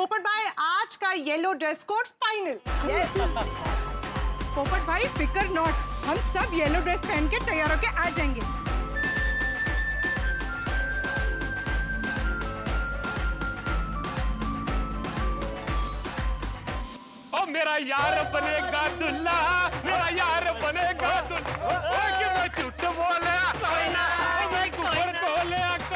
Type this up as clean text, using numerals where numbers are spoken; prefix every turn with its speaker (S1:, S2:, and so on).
S1: पोपट भाई आज का yellow dress code final. Yes
S2: Popat भाई फिकर नॉट, हम सब येलो ड्रेस पहन के तैयार होके आ जाएंगे।
S3: ओ मेरा यार बनेगा दुल्हा, मेरा यार बनेगा दुल्हा। झूठ बोले कोई ना, मैं कुफर बोले